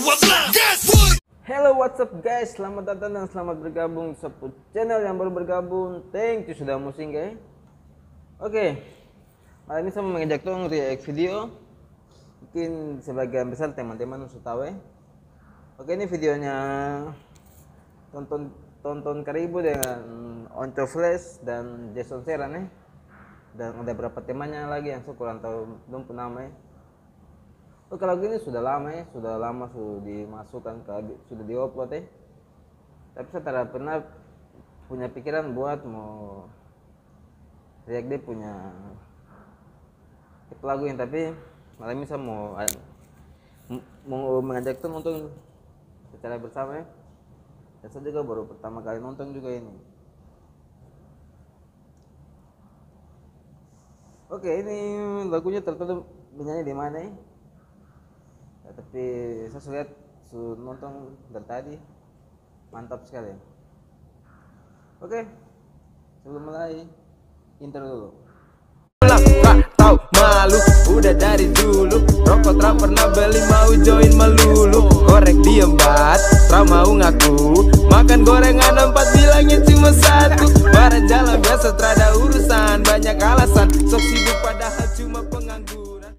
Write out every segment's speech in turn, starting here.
Hello, what's up guys? Selamat datang dan selamat bergabung di channel yang baru bergabung. Thank you sudah musing guys. Oke, hari ini saya mau mengajak tuh react video. Mungkin sebagian besar teman-teman sudah tahu ya. Oke, ini videonya tonton Karibu dengan Onco Flash dan Jason Seran ya. Dan ada beberapa temannya lagi yang saya kurang tahu belum pernah nama ya. Oh, kalau gini sudah lama ya, sudah dimasukkan sudah diupload ya. Tapi saya tidak pernah punya pikiran buat mau react dia punya lagu yang, tapi malam ini saya mau mengajak tuh nonton secara bersama ya. Dan saya juga baru pertama kali nonton juga ini. Oke, ini lagunya tertutup penyanyi di mana ya? Ya, tapi saya lihat nonton dari tadi mantap sekali. Oke, sebelum mulai intro dulu. Tahu malu udah dari dulu, rokok tak pernah beli, mau join melulu, korek diem bat, tak mau ngaku, makan gorengan 4 bilangnya cuma 1, barang jalan biasa terada urusan, banyak alasan, sok sibuk padahal cuma pengangguran.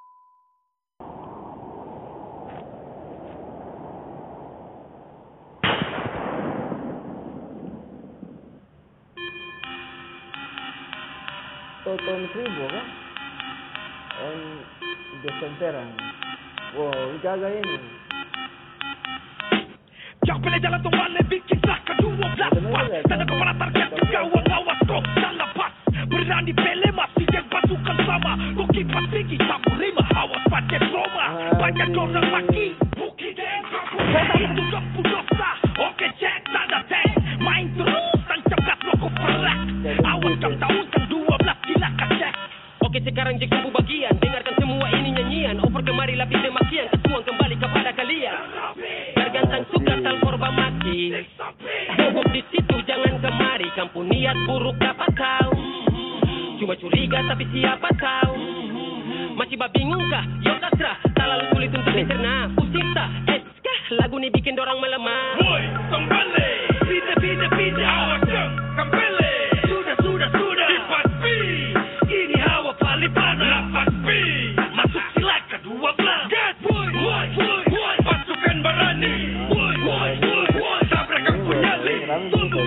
Tonton Karibu kan? Jason Seran. Wow, ini kagak ini. Yang pilih jalan tuh wale bikin laka 12 tanda kepala target juga awas kok salah pas. Berani pele masih yang pasukan sama. Kok kipas tinggi campur 5 awas pakai Roma. Banyak orang maki Buki dan kampung itu lampu dosa. Oke cek tanda tank. Main terus tancap gas loko perak. Awas kang tahun kang 12 gila kacek. Oke sekarang jek tumbuh bagian. Dengarkan semua ini nyanyian. Over kemari lapis demakian. Ketuang kembali kepada kalian. Tergantang suka tal korban mati. Bobok di situ jangan kemari. Kampung niat buruk dapat tahu. Cuma curiga tapi siapa tahu. Masih babingung kah? Yo kasrah. Tak lalu sulit untuk dicerna. Pusing tak? Kah? Lagu ni bikin dorang melemah. Woi, kembali. Pide, awas dong. Kembali. Sudah. Lipat B. Ini hawa paling panas. Lipat B. Masuk silaka 12. Get boy. Pasukan berani. Woi. Tabrakan punyali. Tunggu.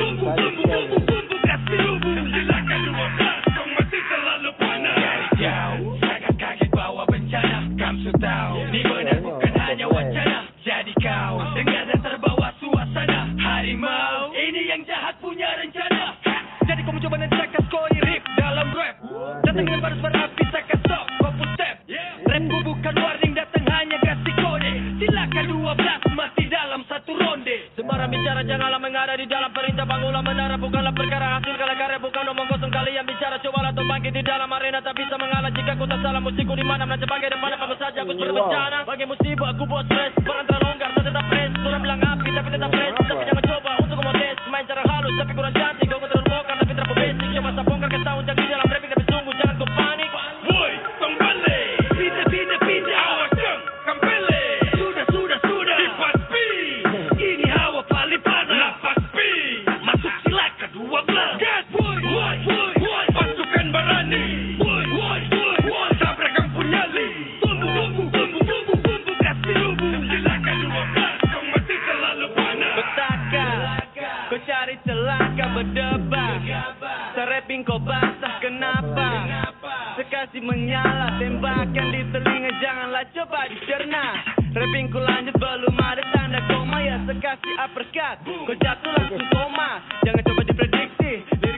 Kasih lubu. Silaka 12. Kau masih terlalu panas. Dari jauh. Sangat kaget bawa bencana. Kamu tahu. Ini benar bukan hanya wacana. Jadi kau dengar dan terbawa suasana. Harimau. Ini yang jahat punya rencana. Jadi kau mencoba dan cakas koi rip dalam rap. Datang dengan baris berapi cakas sok kau pun step. Rapku bukan warning, datang hanya kasih kode. Silakan 12 masih dalam satu ronde. Sembarang bicara janganlah mengada di dalam perintah. Bangunlah menara bukanlah perkara hasil kalau karya bukan omong kosong. Kalian bicara cobalah tuh bangkit di dalam arena. Tak bisa mengalah jika ku tak salah. Musikku di mana menancap bagai dan mana apa saja aku berbencana. Bagi musibah aku buat stres. Peran terlonggar tak tetap fresh. Orang bilang api tapi tetap fresh. Tapi jangan coba untuk memotes. Main cara halus tapi kurang cantik. Kau terlalu bongkar tapi terlalu basic. Coba saya bongkar ke tahun jangan di dalam rapping tapi sungguh jangan kau panik. Woi, kembali. Pide, awas dong. Kembali. Sudah. Lipat B. Ini hawa paling panas. Lapas B. Masuk silaka 12. Get boy. Pasukan berani. Woi. Tabrakan punyali. Tunggu. Kasih lubu. Silaka 12. Kau masih terlalu panas. Petaka. Kau cari celaka berdebat. Sereping kau basah kenapa? Sekasih menyala tembakan di telinga janganlah coba dicerna. Rappingku lanjut belum ada tanda koma ya sekasih uppercut. Kau jatuh langsung koma. Jangan coba diprediksi.